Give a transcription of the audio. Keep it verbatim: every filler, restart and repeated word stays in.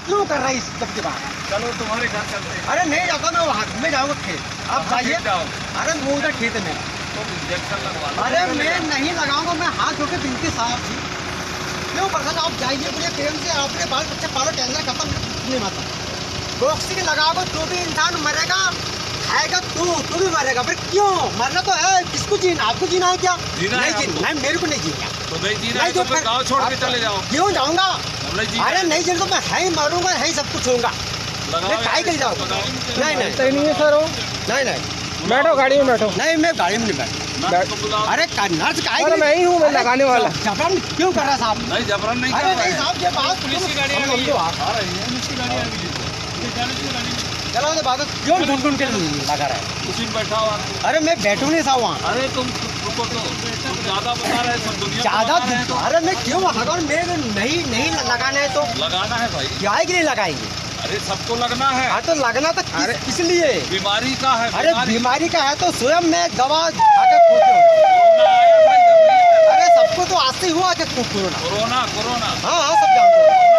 क्यों कर रहा है इस सबके बाद? चलो तुम्हारे घर चलते हैं। अरे नहीं जाता, मैं वहाँ मैं जाऊँगा खेत। आप जाइए। अरे वो उधर खेत है मेरा। तो इंजेक्शन लगवा लो। अरे मैं नहीं लगाऊंगा, मैं हाथ धो के बिनती साहब जी क्यों पसंद? आप जाइए बड़े प्रेम से, आपने बाल बच्चे पालो, टेंशन खत्म नहीं माता। बॉक्सिंग लगाओगे तो भी इंसान मरेगा, खाएगा तू तू भी मरेगा। फिर क्यों मरना? तो है, किसको जीना? आपको जीना है क्या? जीना नहीं है जीना है, मेरे को नहीं जीना। तो नहीं जीना है तो फिर गाँव छोड़ के चले जाओ। क्यों जाऊँगा? अरे नहीं जीना तो मैं है ही मरूंगा, है ही सब कुछ होगा। मैं काहे के जाऊँ? नहीं नहीं नहीं है सर, नहीं नहीं बैठो गाड़ी में बैठो। नहीं, मैं गाड़ी में नहीं बैठ। अरे नर्स काहे? अरे मैं ही हूँ, मैं लगाने वाला। जबरन क्यों कर रहा साहब? नहीं जबरन नहीं। अरे नहीं साहब, ये बात पुलिस की गाड़ी आ रही है, आ रही है, पुलिस की गाड़ी आ गई है। चलो तो बात क्यों ढूंढ ढूंढ के लगा रहा है? उसी में बैठा हुआ। अरे मैं बैठू नहीं साहब वहाँ। अरे तुम रुको तो, तुम ज्यादा बता रहे सब दुनिया ज्यादा। अरे मैं क्यों अगर मेरे नहीं नहीं लगाना है तो लगाना है भाई। क्या के लिए लगाएंगे? अरे सबको लगना है। हाँ तो लगना तो किस, किस लिए? बीमारी का है। अरे बीमारी का है तो स्वयं मैं दवा खाकर कोरोना आया भाई। अरे सबको तो आज से हुआ कि कोरोना कोरोना कोरोना हाँ हाँ सब जानते हो।